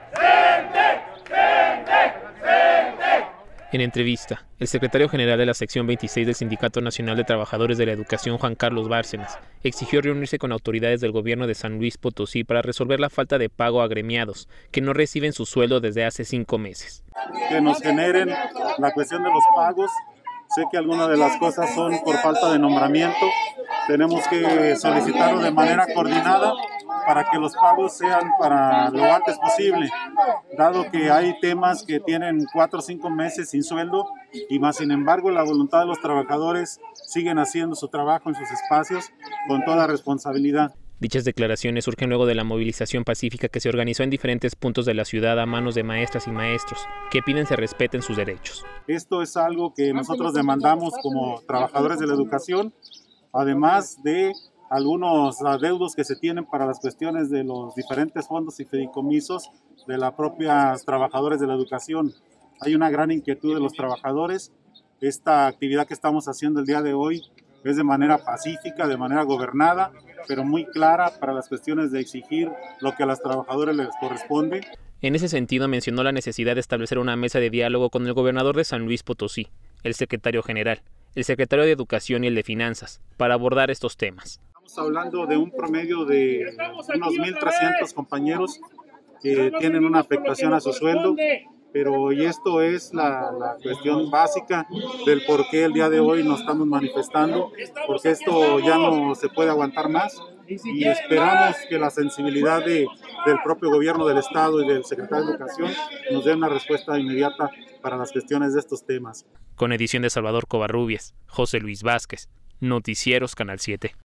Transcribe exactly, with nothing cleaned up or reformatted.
En entrevista, el secretario general de la sección veintiséis del Sindicato Nacional de Trabajadores de la Educación, Juan Carlos Bárcenas, exigió reunirse con autoridades del gobierno de San Luis Potosí para resolver la falta de pago a agremiados que no reciben su sueldo desde hace cinco meses. Que nos generen la cuestión de los pagos. Sé que algunas de las cosas son por falta de nombramiento. Tenemos que solicitarlo de manera coordinada para que los pagos sean para lo antes posible, dado que hay temas que tienen cuatro o cinco meses sin sueldo y más sin embargo la voluntad de los trabajadores siguen haciendo su trabajo en sus espacios con toda responsabilidad. Dichas declaraciones surgen luego de la movilización pacífica que se organizó en diferentes puntos de la ciudad a manos de maestras y maestros, que piden se respeten sus derechos. Esto es algo que nosotros demandamos como trabajadores de la educación, además de algunos adeudos que se tienen para las cuestiones de los diferentes fondos y fideicomisos de las propias trabajadores de la educación. Hay una gran inquietud de los trabajadores. Esta actividad que estamos haciendo el día de hoy es de manera pacífica, de manera gobernada, pero muy clara para las cuestiones de exigir lo que a las trabajadoras les corresponde. En ese sentido mencionó la necesidad de establecer una mesa de diálogo con el gobernador de San Luis Potosí, el secretario general, el secretario de Educación y el de Finanzas, para abordar estos temas. Estamos hablando de un promedio de unos mil trescientos compañeros que tienen una afectación a su sueldo, pero y esto es la, la cuestión básica del por qué el día de hoy nos estamos manifestando, porque esto ya no se puede aguantar más y esperamos que la sensibilidad de, del propio gobierno del estado y del secretario de Educación nos dé una respuesta inmediata para las cuestiones de estos temas. Con edición de Salvador Covarrubias, José Luis Vázquez, Noticieros Canal siete.